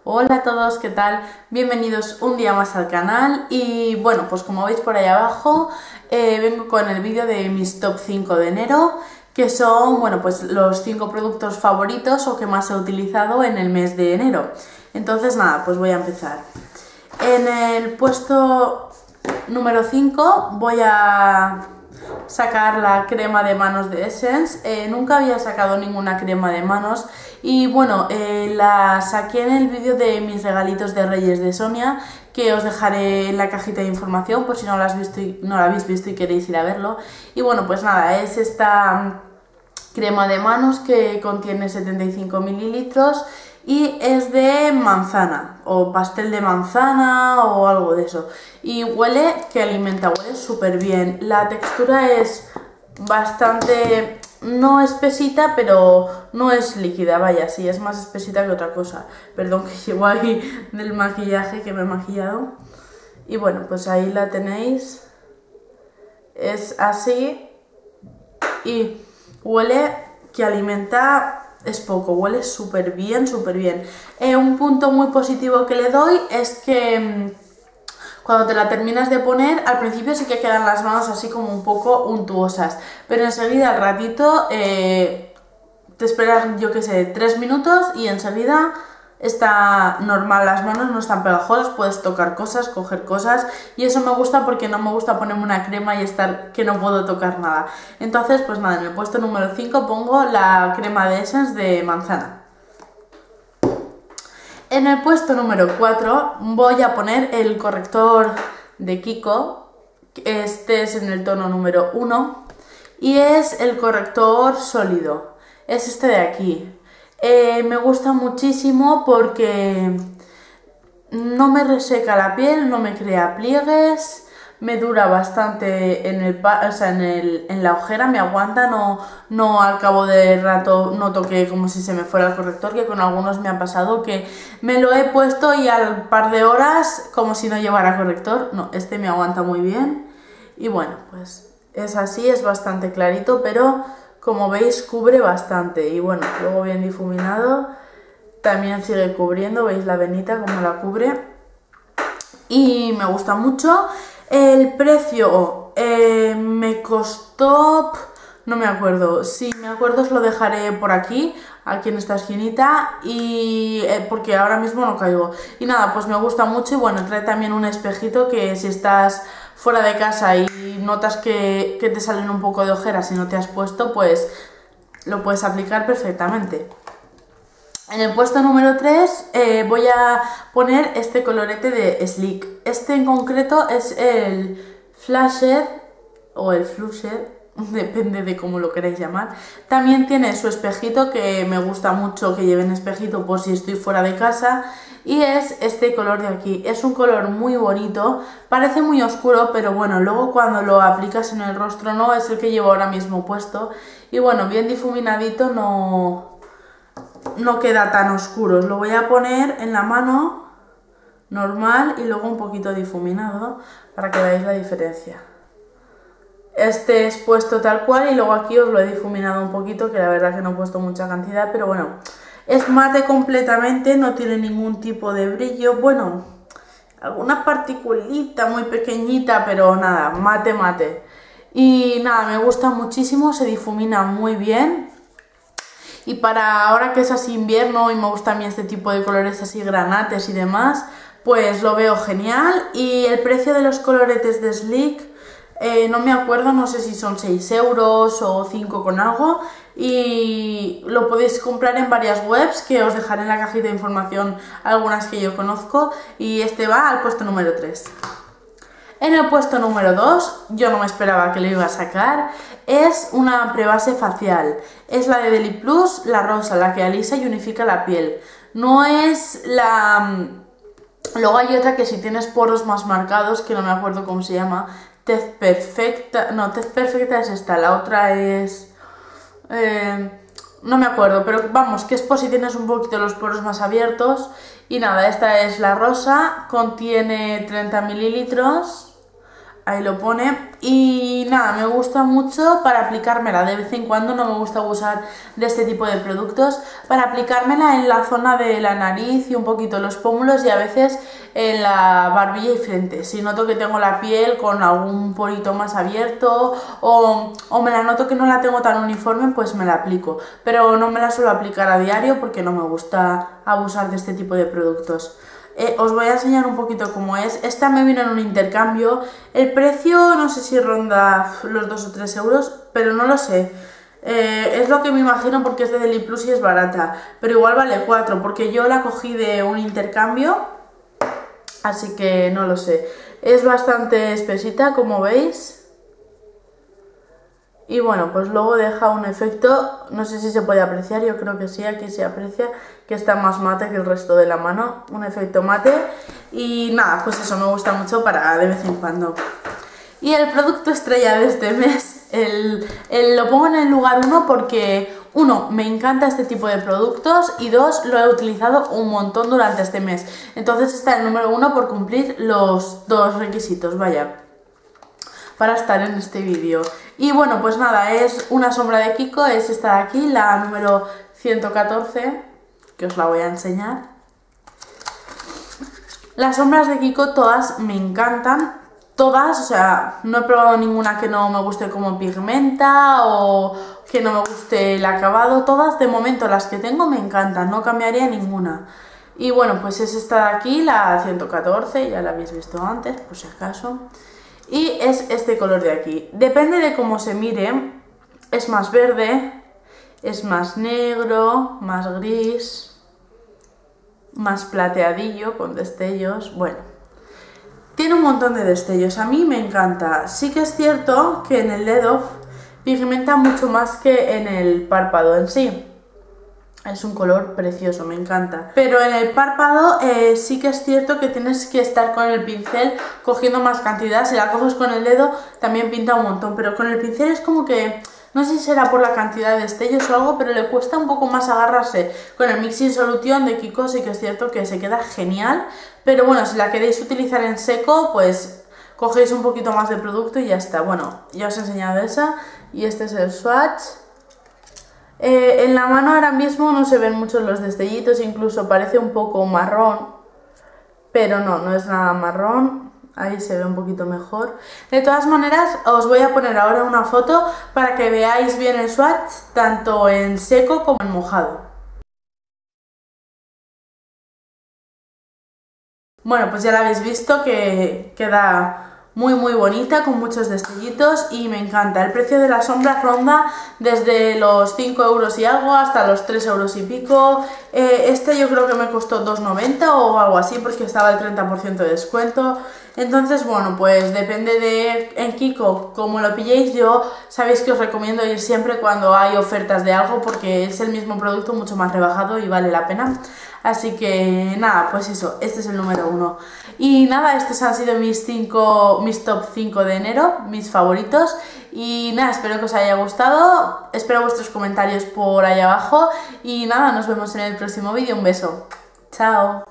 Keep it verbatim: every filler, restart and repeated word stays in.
Hola a todos, ¿qué tal? Bienvenidos un día más al canal y bueno, pues como veis por ahí abajo eh, vengo con el vídeo de mis top cinco de enero, que son, bueno, pues los cinco productos favoritos o que más he utilizado en el mes de enero. Entonces nada, pues voy a empezar. En el puesto número cinco voy a sacar la crema de manos de Essence. Eh, nunca había sacado ninguna crema de manos y bueno, eh, la saqué en el vídeo de mis regalitos de Reyes de Sonia, que os dejaré en la cajita de información por si no la, has visto y, no la habéis visto y queréis ir a verlo. Y bueno, pues nada, es esta crema de manos que contiene setenta y cinco mililitros y es de manzana o pastel de manzana o algo de eso, y huele que alimenta, huele súper bien. La textura es bastante, no espesita, pero no es líquida, vaya, sí, es más espesita que otra cosa. Perdón que llevo ahí del maquillaje, que me he maquillado. Y bueno, pues ahí la tenéis, es así y huele que alimenta. Es poco, huele súper bien, súper bien. Eh, un punto muy positivo que le doy es que mmm, cuando te la terminas de poner, al principio sí que quedan las manos así como un poco untuosas, pero enseguida al ratito eh, te esperas, yo que sé, tres minutos y enseguida está normal, las manos no están pegajosas, puedes tocar cosas, coger cosas, y eso me gusta porque no me gusta ponerme una crema y estar que no puedo tocar nada. Entonces pues nada, en el puesto número cinco pongo la crema de Essence de manzana. En el puesto número cuatro voy a poner el corrector de Kiko. Este es en el tono número uno y es el corrector sólido, es este de aquí. Eh, me gusta muchísimo porque no me reseca la piel, no me crea pliegues, me dura bastante en, el, o sea, en, el, en la ojera, me aguanta, no, no al cabo de rato noto que como si se me fuera el corrector, que con algunos me ha pasado que me lo he puesto y al par de horas como si no llevara corrector. No, este me aguanta muy bien y bueno, pues es así, es bastante clarito, pero como veis cubre bastante y bueno, luego bien difuminado también sigue cubriendo, veis la venita como la cubre y me gusta mucho. El precio eh, me costó, no me acuerdo, si me acuerdo os lo dejaré por aquí, aquí en esta esquinita, y eh, porque ahora mismo no caigo. Y nada, pues me gusta mucho y bueno, trae también un espejito que si estás fuera de casa y notas que, que te salen un poco de ojeras y no te has puesto, pues lo puedes aplicar perfectamente. En el puesto número tres eh, voy a poner este colorete de Sleek. Este en concreto es el Flashed o el Flushed, depende de cómo lo queráis llamar. También tiene su espejito, que me gusta mucho que lleven espejito por si estoy fuera de casa. Y es este color de aquí, es un color muy bonito, parece muy oscuro, pero bueno, luego cuando lo aplicas en el rostro no, es el que llevo ahora mismo puesto. Y bueno, bien difuminadito, no, no queda tan oscuro. Os lo voy a poner en la mano normal y luego un poquito difuminado para que veáis la diferencia. Este es puesto tal cual y luego aquí os lo he difuminado un poquito, que la verdad que no he puesto mucha cantidad, pero bueno. Es mate completamente, no tiene ningún tipo de brillo, bueno, alguna particulita muy pequeñita, pero nada, mate mate. Y nada, me gusta muchísimo, se difumina muy bien. Y para ahora que es así invierno y me gusta a mí este tipo de colores así granates y demás, pues lo veo genial. Y el precio de los coloretes de Sleek, eh, no me acuerdo, no sé si son seis euros o cinco con algo. Y lo podéis comprar en varias webs que os dejaré en la cajita de información algunas que yo conozco. Y este va al puesto número tres. En el puesto número dos, yo no me esperaba que lo iba a sacar, es una prebase facial. Es la de Deli Plus, la rosa, la que alisa y unifica la piel. No es la... Luego hay otra que si tienes poros más marcados, que no me acuerdo cómo se llama, Tez Perfecta... No, Tez Perfecta es esta, la otra es... Eh, no me acuerdo, pero vamos, que es por si tienes un poquito los poros más abiertos. Y nada, esta es la rosa, contiene treinta mililitros. ahí lo pone. Y nada, me gusta mucho para aplicármela de vez en cuando, no me gusta abusar de este tipo de productos, para aplicármela en la zona de la nariz y un poquito los pómulos y a veces en la barbilla y frente. Si noto que tengo la piel con algún porito más abierto o, o me la noto que no la tengo tan uniforme, pues me la aplico. Pero no me la suelo aplicar a diario porque no me gusta abusar de este tipo de productos. Eh, os voy a enseñar un poquito cómo es. Esta me vino en un intercambio. El precio no sé si ronda los dos o tres euros, pero no lo sé. Eh, es lo que me imagino porque es de Deli Plus y es barata. Pero igual vale cuatro porque yo la cogí de un intercambio. Así que no lo sé. Es bastante espesita, como veis. Y bueno, pues luego deja un efecto, no sé si se puede apreciar, yo creo que sí, aquí se aprecia, que está más mate que el resto de la mano, un efecto mate. Y nada, pues eso me gusta mucho para de vez en cuando. Y el producto estrella de este mes, el, el, lo pongo en el lugar uno porque, uno, me encanta este tipo de productos y dos, lo he utilizado un montón durante este mes. Entonces está el número uno por cumplir los dos requisitos, vaya, para estar en este vídeo. Y bueno, pues nada, es una sombra de Kiko, es esta de aquí, la número ciento catorce, que os la voy a enseñar. Las sombras de Kiko todas me encantan, todas, o sea, no he probado ninguna que no me guste como pigmenta o que no me guste el acabado, todas de momento las que tengo me encantan, no cambiaría ninguna. Y bueno, pues es esta de aquí, la ciento catorce, ya la habéis visto antes, por si acaso. Y es este color de aquí. Depende de cómo se mire, es más verde, es más negro, más gris, más plateadillo con destellos. Bueno, tiene un montón de destellos, a mí me encanta. Sí que es cierto que en el dedo pigmenta mucho más que en el párpado en sí. Es un color precioso, me encanta. Pero en el párpado eh, sí que es cierto que tienes que estar con el pincel cogiendo más cantidad. Si la coges con el dedo también pinta un montón, pero con el pincel es como que, no sé si será por la cantidad de destellos o algo, pero le cuesta un poco más agarrarse. Con el Mixing Solution de Kiko sí que es cierto que se queda genial, pero bueno, si la queréis utilizar en seco, pues cogéis un poquito más de producto y ya está. Bueno, ya os he enseñado esa y este es el swatch. Eh, en la mano ahora mismo no se ven muchos los destellitos, incluso parece un poco marrón, pero no, no es nada marrón, ahí se ve un poquito mejor. De todas maneras, os voy a poner ahora una foto para que veáis bien el swatch, tanto en seco como en mojado. Bueno, pues ya la habéis visto que queda muy muy bonita, con muchos destellitos y me encanta. El precio de la sombra ronda desde los cinco euros y algo hasta los tres euros y pico. Eh, este yo creo que me costó dos noventa o algo así porque estaba el treinta por ciento de descuento. Entonces, bueno, pues depende de en Kiko como lo pilléis. Yo sabéis que os recomiendo ir siempre cuando hay ofertas de algo porque es el mismo producto mucho más rebajado y vale la pena. Así que nada, pues eso, este es el número uno. Y nada, estos han sido mis, cinco, mis top cinco de enero, mis favoritos. Y nada, espero que os haya gustado, espero vuestros comentarios por ahí abajo. Y nada, nos vemos en el próximo vídeo, un beso. Chao.